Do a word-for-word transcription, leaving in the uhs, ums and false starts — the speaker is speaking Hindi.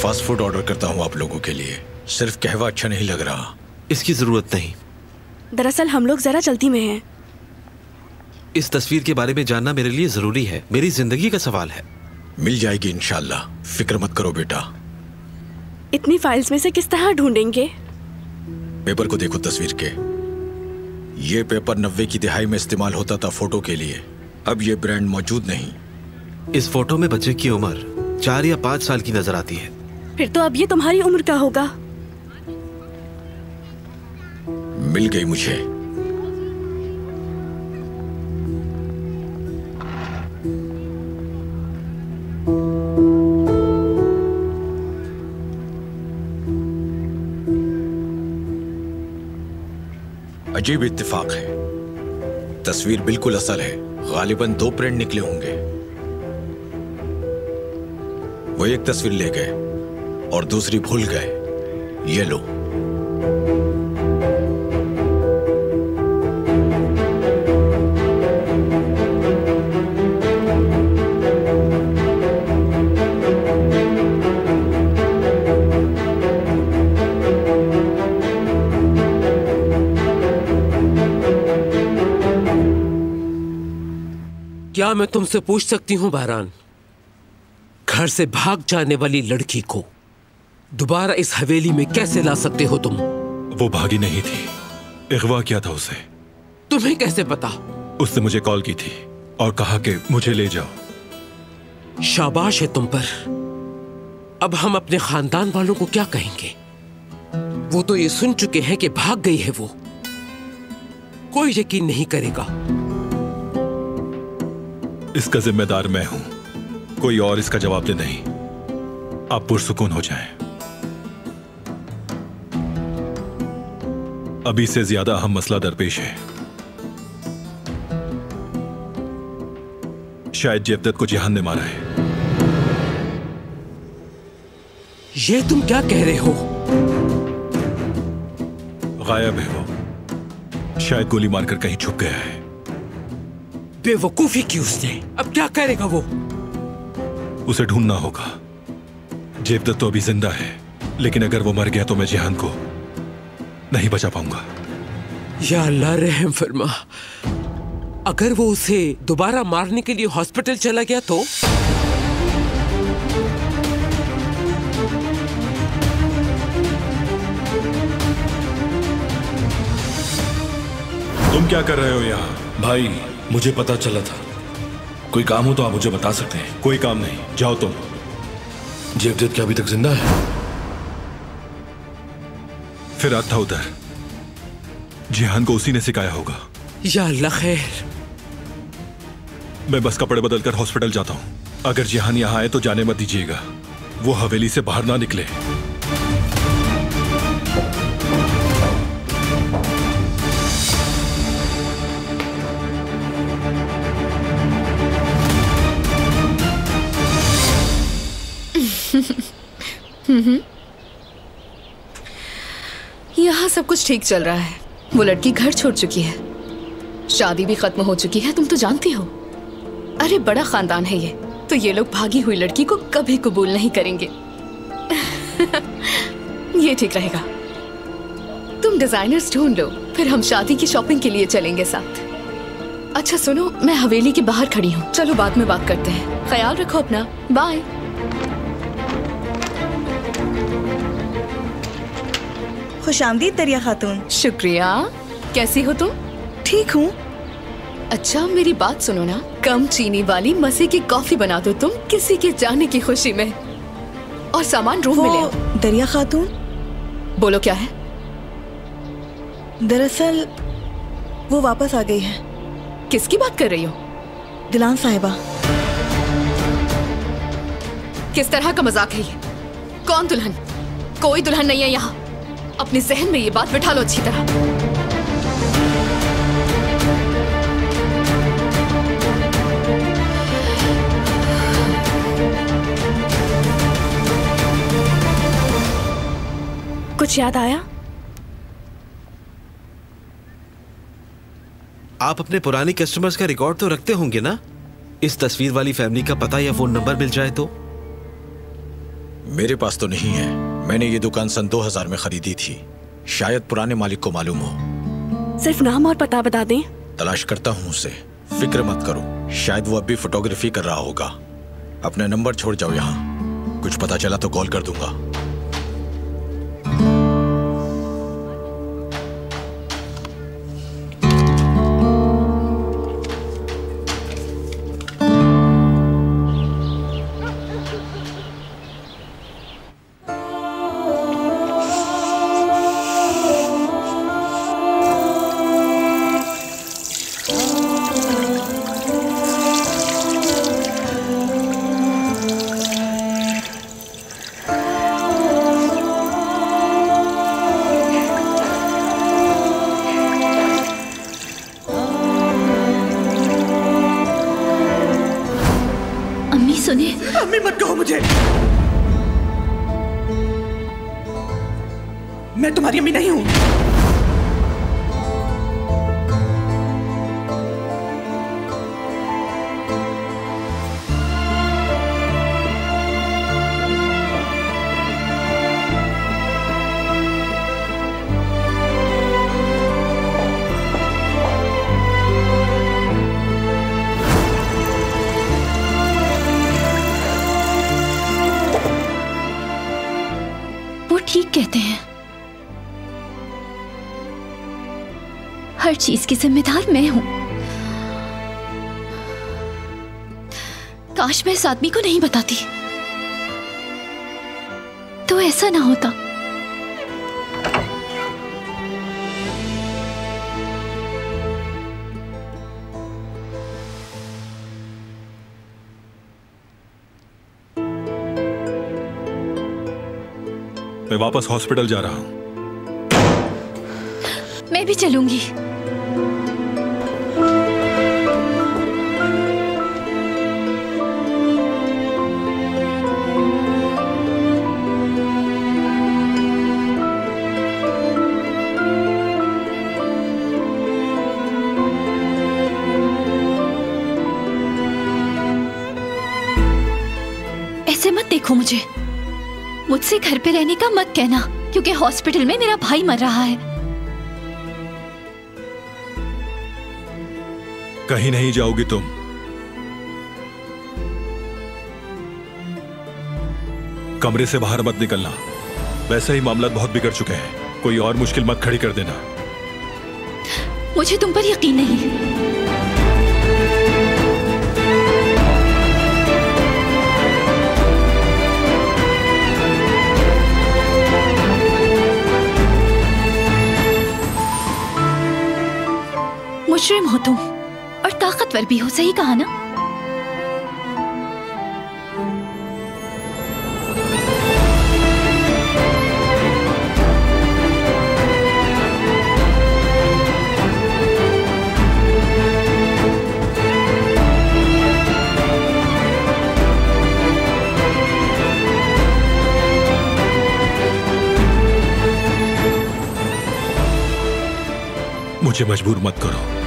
फास्ट फूड ऑर्डर करता हूँ आप लोगों के लिए। सिर्फ कहवा अच्छा नहीं लग रहा। इसकी जरूरत नहीं। दरअसल हम लोग जरा जल्दी में हैं। इस तस्वीर के बारे में जानना मेरे लिए जरूरी है, मेरी जिंदगी का सवाल है। मिल जाएगी इंशाल्लाह, फिक्र मत करो बेटा। इतनी फाइल्स में से किस तरह ढूंढेंगे? पेपर को देखो तस्वीर के। ये पेपर नब्बे की दिहाई में इस्तेमाल होता था फोटो के लिए। अब ये ब्रांड मौजूद नहीं। इस फोटो में बच्चे की उम्र चार या पाँच साल की नजर आती है। फिर तो अब ये तुम्हारी उम्र का होगा। मिल गई मुझे। अजीब इत्तेफाक है, तस्वीर बिल्कुल असल है। गालिबन दो प्रिंट निकले होंगे। वो एक तस्वीर ले गए और दूसरी भूल गए। ये लो। क्या मैं तुमसे पूछ सकती हूं बहरान, घर से भाग जाने वाली लड़की को दोबारा इस हवेली में कैसे ला सकते हो तुम? वो भागी नहीं थी, अगवा किया था उसे। तुम्हें कैसे पता? उसने मुझे कॉल की थी और कहा कि मुझे ले जाओ। शाबाश है तुम पर। अब हम अपने खानदान वालों को क्या कहेंगे? वो तो ये सुन चुके हैं कि भाग गई है वो। कोई यकीन नहीं करेगा। इसका जिम्मेदार मैं हूं, कोई और इसका जवाब दे नहीं। आप पुरसुकून हो जाएं। अभी से ज्यादा अहम मसला दरपेश है। शायद जेवदत को जिहान ने मारा है। ये तुम क्या कह रहे हो? गायब है वो, शायद गोली मारकर कहीं छुप गया है। बेवकूफी की उसने। अब क्या करेगा वो? उसे ढूंढना होगा। जेवदत तो अभी जिंदा है, लेकिन अगर वो मर गया तो मैं जिहान को नहीं बचा पाऊंगा। या अल्लाह रहम फरमा। अगर वो उसे दोबारा मारने के लिए हॉस्पिटल चला गया तो? तुम क्या कर रहे हो यहाँ? भाई मुझे पता चला था, कोई काम हो तो आप मुझे बता सकते हैं। कोई काम नहीं, जाओ तुम। जेवदत क्या अभी तक जिंदा है? फिरात था उधर, जिहान को उसी ने सिखाया होगा। या अल्लाह खैर। मैं बस कपड़े बदलकर हॉस्पिटल जाता हूं। अगर जिहान यहां आए तो जाने मत दीजिएगा, वो हवेली से बाहर ना निकले। यहाँ सब कुछ ठीक चल रहा है। वो लड़की घर छोड़ चुकी है, शादी भी खत्म हो चुकी है, तुम तो जानती हो। अरे बड़ा खानदान है ये, तो ये लोग भागी हुई लड़की को कभी कबूल नहीं करेंगे। ये ठीक रहेगा। तुम डिजाइनर्स ढूंढ लो, फिर हम शादी की शॉपिंग के लिए चलेंगे साथ। अच्छा सुनो, मैं हवेली के बाहर खड़ी हूँ, चलो बाद में बात करते हैं। ख्याल रखो अपना, बाय। खुशामदीद दरिया खातून। शुक्रिया। कैसी हो तुम? ठीक हूँ। अच्छा मेरी बात सुनो ना, कम चीनी वाली मजे की कॉफी बना दो तुम, किसी के जाने की खुशी में। और सामान रूम में ले आओ। दरिया खातून। बोलो क्या है? दरअसल वो वापस आ गई है। किसकी बात कर रही हो? दिलान साहिबा। किस तरह का मजाक है ये? कौन दुल्हन? कोई दुल्हन नहीं है यहाँ। अपने जहन में ये बात बिठा लो अच्छी तरह। कुछ याद आया? आप अपने पुराने कस्टमर्स का रिकॉर्ड तो रखते होंगे ना? इस तस्वीर वाली फैमिली का पता या फोन नंबर मिल जाए तो? मेरे पास तो नहीं है। मैंने ये दुकान सन दो हज़ार में खरीदी थी। शायद पुराने मालिक को मालूम हो। सिर्फ नाम और पता बता दें। तलाश करता हूँ उसे, फिक्र मत करो। शायद वो अभी फोटोग्राफी कर रहा होगा। अपना नंबर छोड़ जाओ यहाँ, कुछ पता चला तो कॉल कर दूंगा। अम्मी मत कहो मुझे, मैं तुम्हारी अम्मी नहीं हूं। ठीक कहते हैं, हर चीज की जिम्मेदार मैं हूं। काश मैं इस आदमी को नहीं बताती तो ऐसा ना होता। मैं वापस हॉस्पिटल जा रहा हूं। मैं भी चलूंगी। ऐसे मत देखो मुझे, मुझसे घर पे रहने का मत कहना, क्योंकि हॉस्पिटल में मेरा भाई मर रहा है। कहीं नहीं जाओगी तुम। कमरे से बाहर मत निकलना। वैसे ही मामला बहुत बिगड़ चुके हैं, कोई और मुश्किल मत खड़ी कर देना। मुझे तुम पर यकीन नहीं। मुजरिम हो तुम और ताकतवर भी हो, सही कहा ना? मुझे मजबूर मत करो।